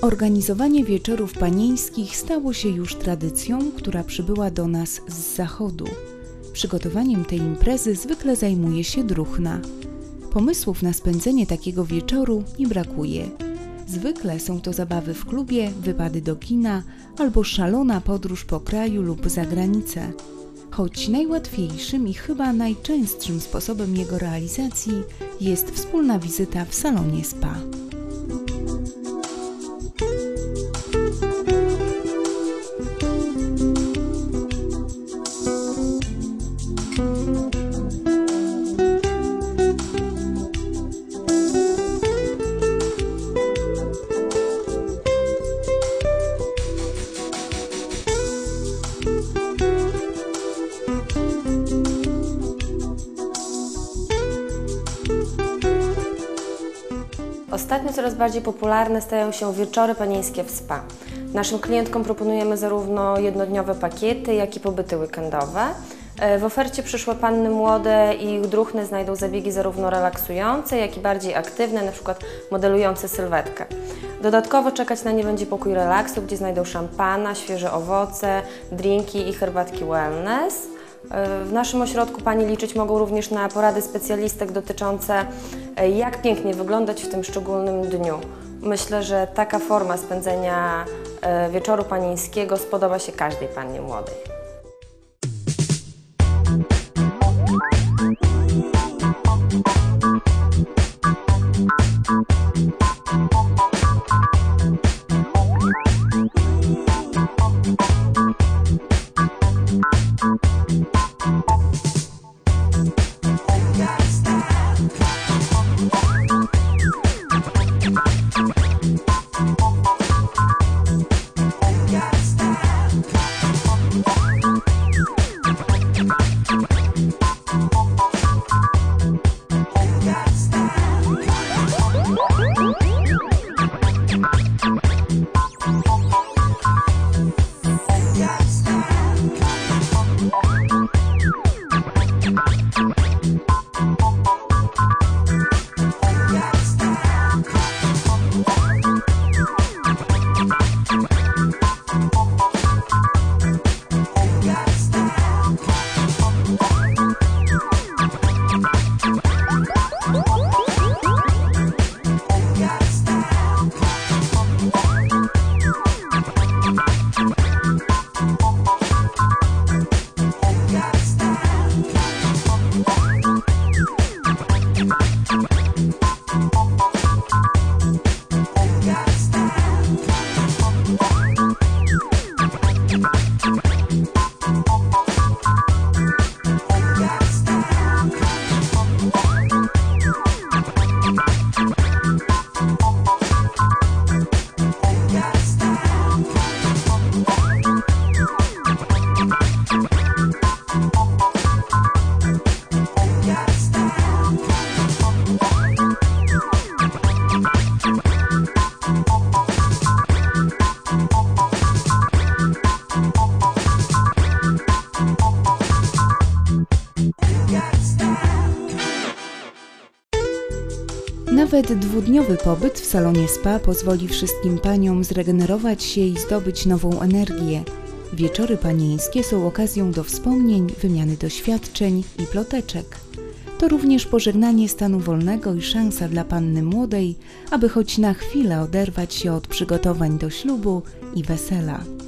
Organizowanie wieczorów panieńskich stało się już tradycją, która przybyła do nas z zachodu. Przygotowaniem tej imprezy zwykle zajmuje się druhna. Pomysłów na spędzenie takiego wieczoru nie brakuje. Zwykle są to zabawy w klubie, wypady do kina albo szalona podróż po kraju lub za granicę. Choć najłatwiejszym i chyba najczęstszym sposobem jego realizacji jest wspólna wizyta w salonie spa. Ostatnio coraz bardziej popularne stają się wieczory panieńskie w spa. Naszym klientkom proponujemy zarówno jednodniowe pakiety, jak i pobyty weekendowe. W ofercie przyszłe panny młode i ich druhny znajdą zabiegi zarówno relaksujące, jak i bardziej aktywne, np. modelujące sylwetkę. Dodatkowo czekać na nie będzie pokój relaksu, gdzie znajdą szampana, świeże owoce, drinki i herbatki wellness. W naszym ośrodku Panie liczyć mogą również na porady specjalistek dotyczące jak pięknie wyglądać w tym szczególnym dniu. Myślę, że taka forma spędzenia wieczoru panieńskiego spodoba się każdej pannie młodej. Nawet dwudniowy pobyt w salonie spa pozwoli wszystkim paniom zregenerować się i zdobyć nową energię. Wieczory panieńskie są okazją do wspomnień, wymiany doświadczeń i ploteczek. To również pożegnanie stanu wolnego i szansa dla panny młodej, aby choć na chwilę oderwać się od przygotowań do ślubu i wesela.